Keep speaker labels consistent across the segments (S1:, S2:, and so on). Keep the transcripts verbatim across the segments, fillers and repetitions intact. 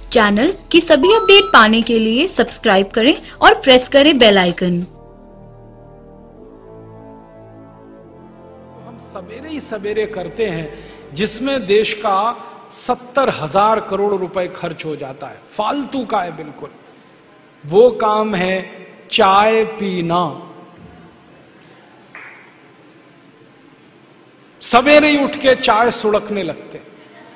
S1: Channel की सभी update पाने के लिए सब्सक्राइब करें और प्रेस करें बेल आइकन।
S2: हम सवेरे ही सवेरे करते हैं जिसमें देश का सत्तर हजार करोड़ रुपए खर्च हो जाता है, फालतू का है बिल्कुल। वो काम है चाय पीना। सवेरे ही उठ के चाय सुड़कने लगते हैं।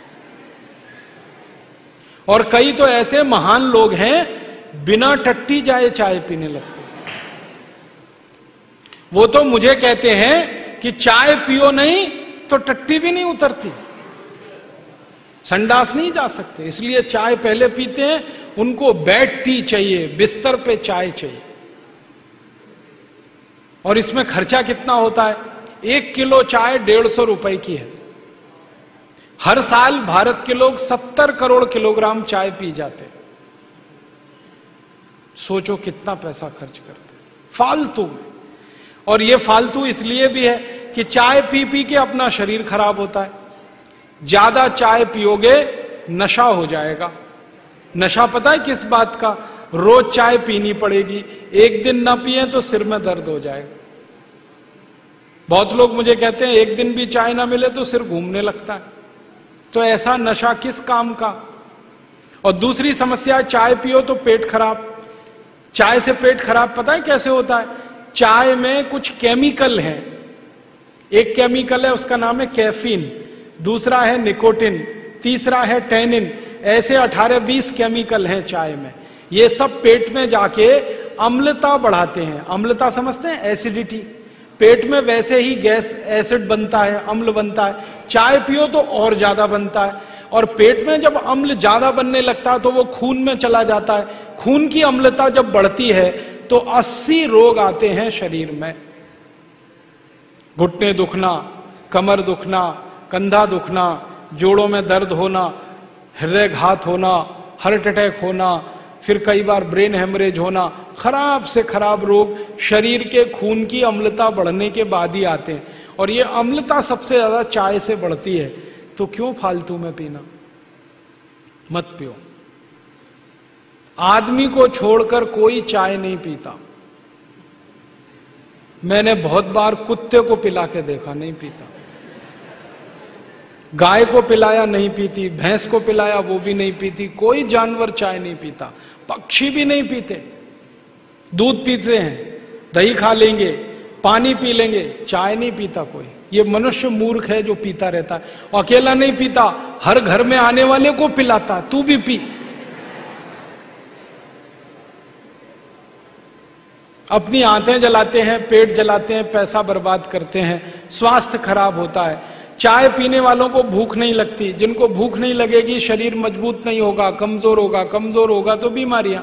S2: और कई तो ऐसे महान लोग हैं बिना टट्टी जाए चाय पीने लगते हैं। वो तो मुझे कहते हैं कि चाय पियो नहीं तो टट्टी भी नहीं उतरती, संडास नहीं जा सकते, इसलिए चाय पहले पीते हैं। उनको बेड टी चाहिए, बिस्तर पे चाय चाहिए। और इसमें खर्चा कितना होता है? एक किलो चाय डेढ़ सौ रुपए की है। हर साल भारत के लोग सत्तर करोड़ किलोग्राम चाय पी जाते। सोचो कितना पैसा खर्च करते फालतू में। और ये फालतू इसलिए भी है कि चाय पी पी के अपना शरीर खराब होता है। ज्यादा चाय पियोगे नशा हो जाएगा। नशा पता है किस बात का? रोज चाय पीनी पड़ेगी, एक दिन ना पिए तो सिर में दर्द हो जाएगा। बहुत लोग मुझे कहते हैं एक दिन भी चाय ना मिले तो सिर घूमने लगता है। तो ऐसा नशा किस काम का? और दूसरी समस्या, चाय पियो तो पेट खराब। चाय से पेट खराब पता है कैसे होता है? चाय में कुछ केमिकल हैं। एक केमिकल है उसका नाम है कैफीन, दूसरा है निकोटिन, तीसरा है टैनिन। ऐसे अठारह बीस केमिकल हैं चाय में। ये सब पेट में जाके अम्लता बढ़ाते हैं। अम्लता समझते हैं? एसिडिटी। पेट में वैसे ही गैस एसिड बनता है, अम्ल बनता है। चाय पियो तो और ज्यादा बनता है। और पेट में जब अम्ल ज्यादा बनने लगता है तो वो खून में चला जाता है। खून की अम्लता जब बढ़ती है तो अस्सी रोग आते हैं शरीर में। घुटने दुखना, कमर दुखना, कंधा दुखना, जोड़ों में दर्द होना, हृदयघात होना, हार्ट अटैक होना, फिर कई बार ब्रेन हेमरेज होना। खराब से खराब रोग शरीर के खून की अम्लता बढ़ने के बाद ही आते हैं। और ये अम्लता सबसे ज्यादा चाय से बढ़ती है। तो क्यों फालतू में पीना? मत पियो। आदमी को छोड़कर कोई चाय नहीं पीता। मैंने बहुत बार कुत्ते को पिला के देखा, नहीं पीता। गाय को पिलाया, नहीं पीती। भैंस को पिलाया, वो भी नहीं पीती। कोई जानवर चाय नहीं पीता। पक्षी भी नहीं पीते। दूध पीते हैं, दही खा लेंगे, पानी पी लेंगे, चाय नहीं पीता कोई। ये मनुष्य मूर्ख है जो पीता रहता है। अकेला नहीं पीता, हर घर में आने वाले को पिलाता, तू भी पी। अपनी आंतें जलाते हैं, पेट जलाते हैं, पैसा बर्बाद करते हैं, स्वास्थ्य खराब होता है। चाय पीने वालों को भूख नहीं लगती। जिनको भूख नहीं लगेगी शरीर मजबूत नहीं होगा, कमजोर होगा। कमजोर होगा तो बीमारियां।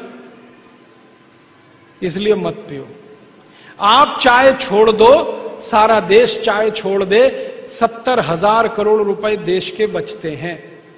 S2: इसलिए मत पियो। आप चाय छोड़ दो, सारा देश चाय छोड़ दे, सत्तर हजार करोड़ रुपए देश के बचते हैं।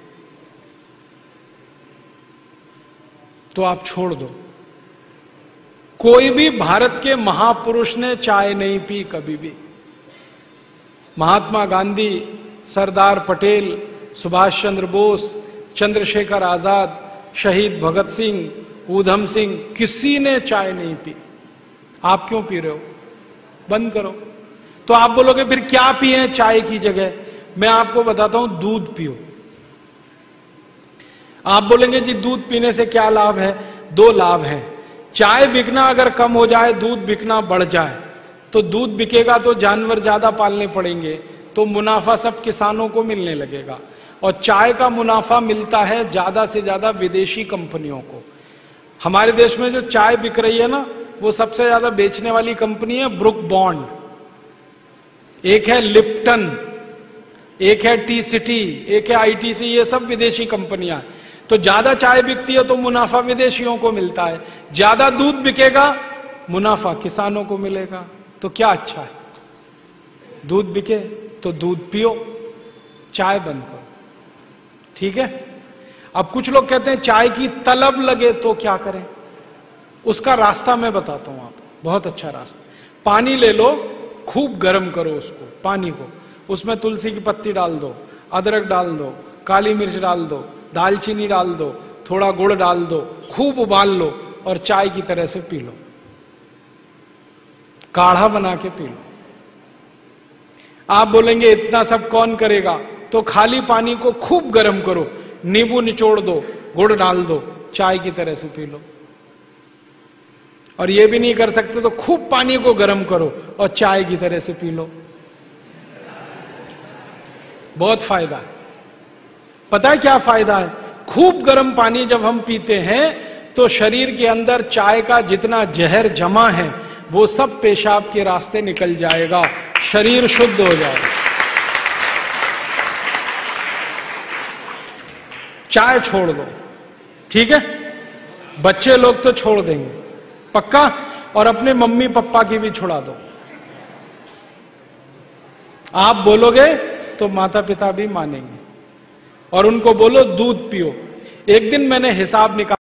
S2: तो आप छोड़ दो। कोई भी भारत के महापुरुष ने चाय नहीं पी कभी भी। महात्मा गांधी, सरदार पटेल, सुभाष चंद्र बोस, चंद्रशेखर आजाद, शहीद भगत सिंह, ऊधम सिंह, किसी ने चाय नहीं पी। आप क्यों पी रहे हो? बंद करो। तो आप बोलोगे फिर क्या पिए चाय की जगह? मैं आपको बताता हूं, दूध पियो। आप बोलेंगे जी दूध पीने से क्या लाभ है? दो लाभ है। चाय बिकना अगर कम हो जाए, दूध बिकना बढ़ जाए, तो दूध बिकेगा तो जानवर ज्यादा पालने पड़ेंगे, तो मुनाफा सब किसानों को मिलने लगेगा। और चाय का मुनाफा मिलता है ज्यादा से ज्यादा विदेशी कंपनियों को। हमारे देश में जो चाय बिक रही है ना, वो सबसे ज्यादा बेचने वाली कंपनी है ब्रुक बॉन्ड, एक है लिप्टन, एक है टी सिटी, एक है आईटीसी। ये सब विदेशी कंपनियां। तो ज्यादा चाय बिकती है तो मुनाफा विदेशियों को मिलता है। ज्यादा दूध बिकेगा, मुनाफा किसानों को मिलेगा। तो क्या अच्छा है? दूध बिके तो दूध पियो, चाय बंद करो। ठीक है? अब कुछ लोग कहते हैं चाय की तलब लगे तो क्या करें? उसका रास्ता मैं बताता हूं आपको, बहुत अच्छा रास्ता। पानी ले लो, खूब गर्म करो उसको, पानी को। उसमें तुलसी की पत्ती डाल दो, अदरक डाल दो, काली मिर्च डाल दो, दालचीनी डाल दो, थोड़ा गुड़ डाल दो, खूब उबाल लो और चाय की तरह से पी लो, काढ़ा बना के पी लो। आप बोलेंगे इतना सब कौन करेगा, तो खाली पानी को खूब गर्म करो, नींबू निचोड़ दो, गुड़ डाल दो, चाय की तरह से पी लो। और ये भी नहीं कर सकते तो खूब पानी को गर्म करो और चाय की तरह से पी लो। बहुत फायदा है। पता है क्या फायदा है? खूब गर्म पानी जब हम पीते हैं तो शरीर के अंदर चाय का जितना जहर जमा है वो सब पेशाब के रास्ते निकल जाएगा, शरीर शुद्ध हो जाएगा। चाय छोड़ दो, ठीक है? बच्चे लोग तो छोड़ देंगे पक्का, और अपने मम्मी पापा की भी छुड़ा दो। आप बोलोगे तो माता पिता भी मानेंगे। और उनको बोलो दूध पियो। एक दिन मैंने हिसाब निकाला